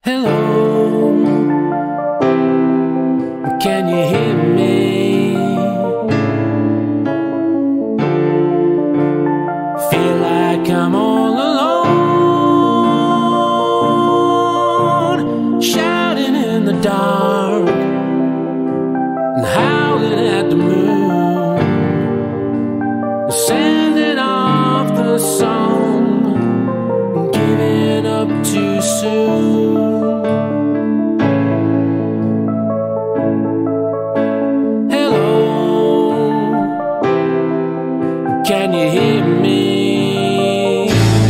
Hello, can you hear me? Feel like I'm all alone, shouting in the dark and howling at the moon, sending off the song and giving up too soon. Can you hear me?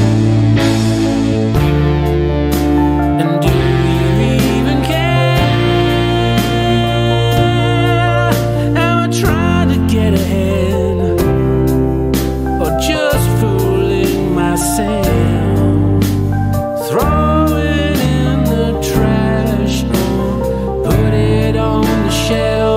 And do you even care? Am I trying to get ahead, or just fooling myself? Throw it in the trash or put it on the shelf.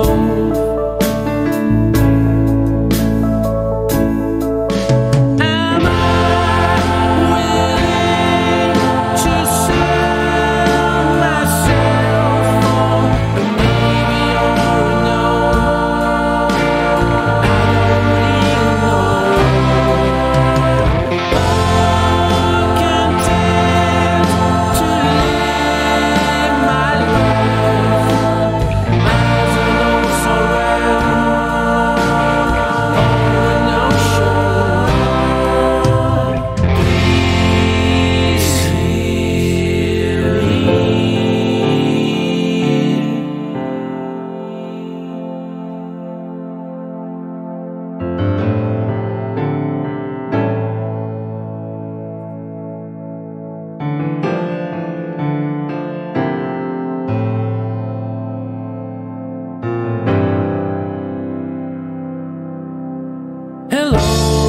Hello,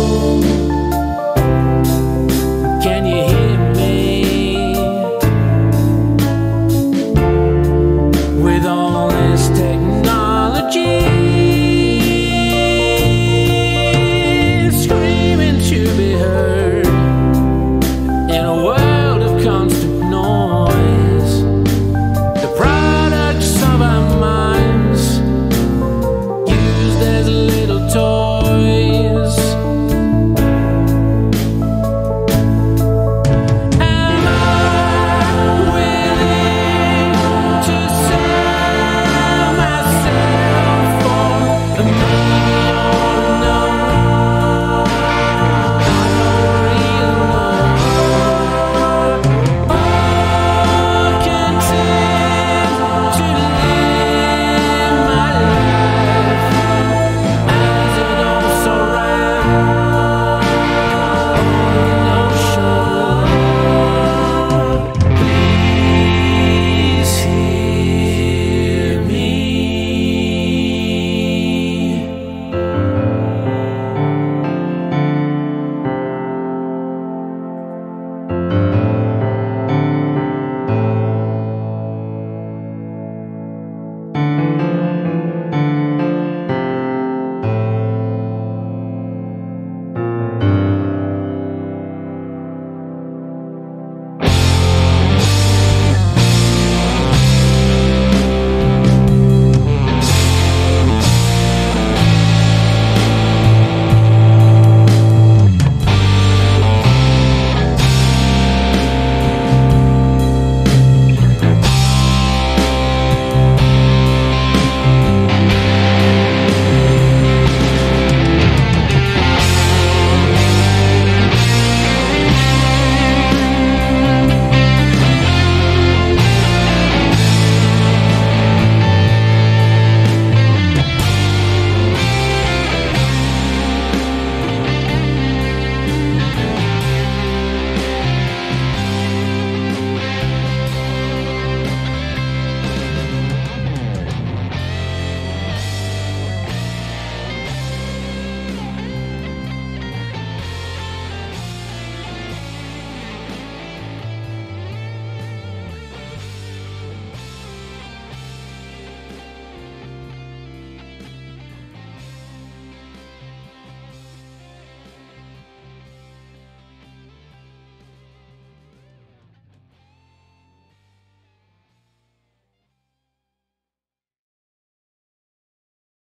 can you hear me? With all this technology screaming to be heard in a world of constant